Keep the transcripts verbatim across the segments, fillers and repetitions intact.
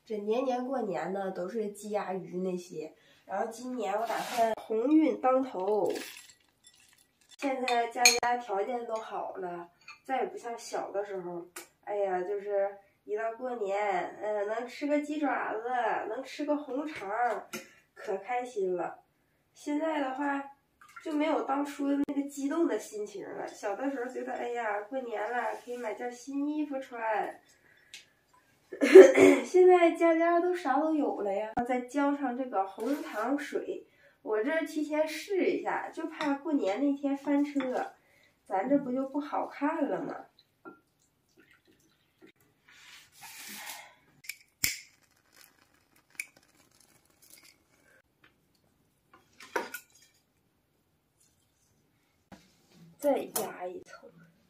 这年年过年呢都是鸡鸭鱼那些，然后今年我打算鸿运当头。现在家家条件都好了，再也不像小的时候，哎呀，就是一到过年，嗯，能吃个鸡爪子，能吃个红肠，可开心了。现在的话就没有当初那个激动的心情了。小的时候觉得，哎呀，过年了可以买件新衣服穿。现在家家都啥都有了呀，再浇上这个红糖水。我这提前试一下，就怕过年那天翻车，咱这不就不好看了吗？再压一层。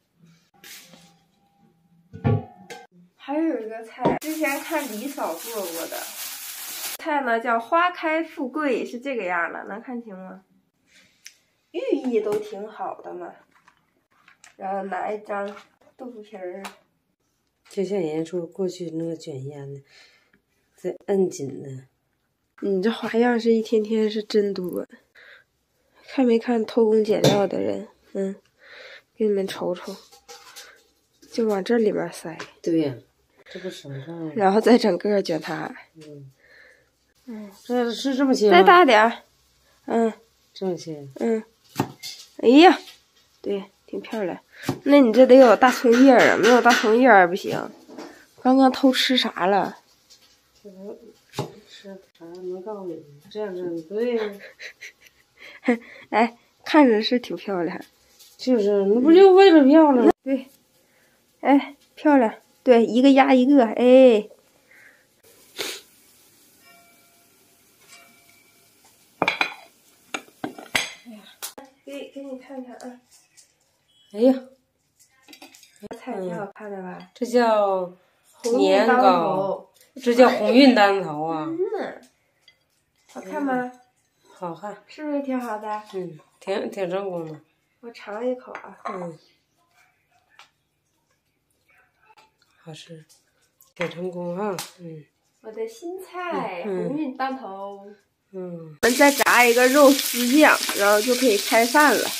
还有一个菜，之前看李嫂做过的。菜呢叫花开富贵，是这个样的，能看清吗？寓意都挺好的嘛。然后拿一张豆腐皮儿， 就像人家说过去那个卷烟的，再摁紧呢。 你这花样是一天天是真多，看没看偷工减料的人？嗯，给你们瞅瞅，就往这里边塞。 对呀，这不省上了。 然后再整个卷它。 嗯。 嗯， 这是这么切吗？ 再大点儿，嗯， 这么切， 嗯，哎呀，对，挺漂亮。那你这得有大葱叶儿啊，没有大葱叶儿不行。刚刚偷吃啥了？ 吃啥没告诉你？这样整对呀。 哎，看着是挺漂亮。 就是，那不就为了漂亮？ 对，哎，漂亮，对，一个压一个，哎。给给你看看啊！ 哎呀， 这菜挺好看的吧？ 嗯、这叫年糕，这叫鸿运当头啊！ 嗯，好看吗？ 好看， 是不是挺好的？ 嗯，挺挺成功的。 我尝一口啊。 嗯，好吃，挺成功哈。嗯。 我的新菜，鸿运当头。 嗯， 我们再炸一个肉丝酱，然后就可以开饭了。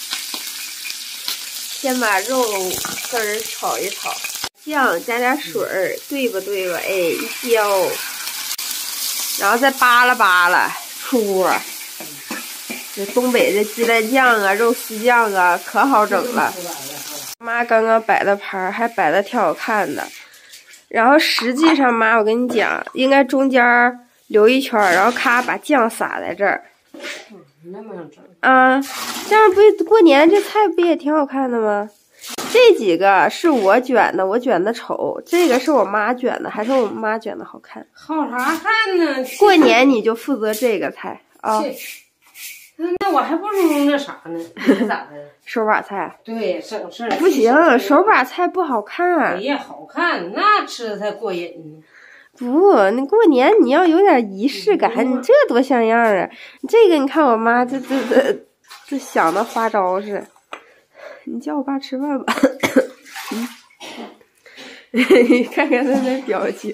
先把肉丝儿炒一炒，酱加点水儿，对吧对吧？哎，一浇，然后再扒拉扒拉出锅。这东北的鸡蛋酱啊、肉丝酱啊，可好整了。妈刚刚摆的盘还摆的挺好看的，然后实际上妈，我跟你讲，应该中间留一圈，然后咔把酱撒在这儿。 嗯，那么整啊，这样不过年这菜不也挺好看的吗？这几个是我卷的，我卷的丑；这个是我妈卷的，还是我妈卷的好看？ 好啥看呢？ 过年你就负责这个菜啊。 那那我还不如那啥呢？那咋的？ 手把菜。 对，省事儿。 不行，手把菜不好看。 哎呀，好看，那吃的才过瘾呢。 不，你过年你要有点仪式感，嗯、你这多像样啊！这个你看我妈这这这这想的花招是，你叫我爸吃饭吧。你看看他那表情。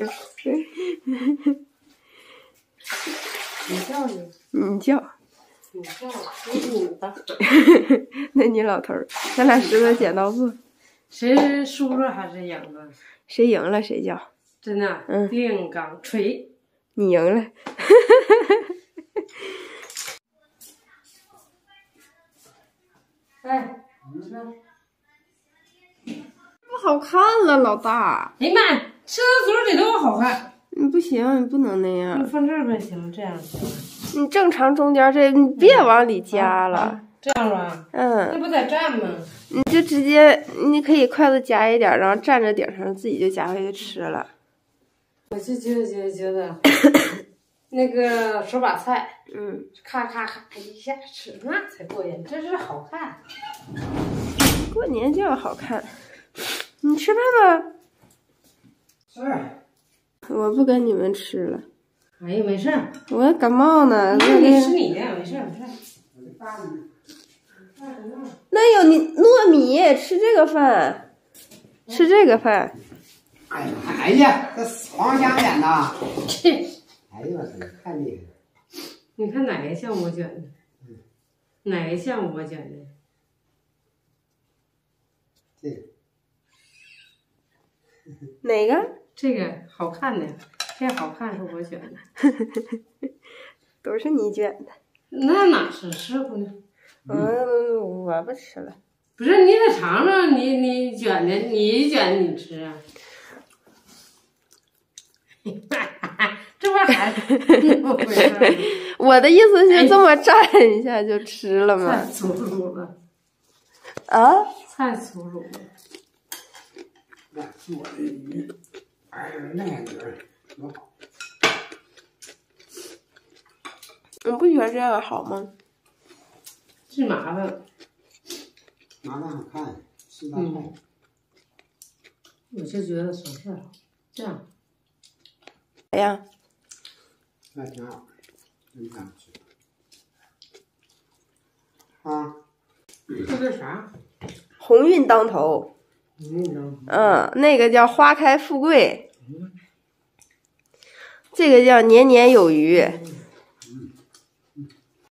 你叫你， 你叫。 你叫，你吧。 那你老头儿，咱俩石头剪刀布， 谁输了还是赢了？ 谁赢了谁叫。 真的， 嗯， 定岗锤， 你赢了。 哎， 不好看了，老大。 哎呀妈，吃到嘴里都好看。 你不行，你不能那样。 你放这边行，这样行。 你正常中间这，你别往里加了。 啊、这样吧。 嗯。 那不得蘸吗？ 你就直接，你可以筷子夹一点，然后蘸着顶上，自己就夹回去吃了。 我就觉得觉得觉得，那个手把菜， 嗯， 咔咔咔一下吃，那才过瘾，这是好看。 过年就要好看。你吃饭吧。 是。 我不跟你们吃了。 哎呀，没事。 我感冒呢。 那你吃你的，没事没事。 那有你糯米，吃这个饭，吃这个饭。 哎呀，哎呀，这黄香脸呐！哎呀，我操，太厉害了！ 你看哪个像我卷的？哪个像我卷的？ 这个。 哪个？ 这个好看的，这好看是我卷的。 都是你卷的。 那哪是师傅呢？ 嗯，我不吃了。 不是，你得尝尝你你卷的，你卷你吃啊。这不还我的意思是这么蘸一下就吃了吗？ 太粗鲁了。 啊？ 太粗鲁了。 那是我的鱼，哎呀，那样子多好。 你不觉得这样好吗？ 最麻烦。 麻烦好看，吃大菜。 嗯。我就觉得省事儿好，这样。 哎呀。 那挺好，真挺好吃。啊。 这是啥？ 鸿运当头。 鸿运当头。 嗯，那个叫花开富贵。这个叫年年有余。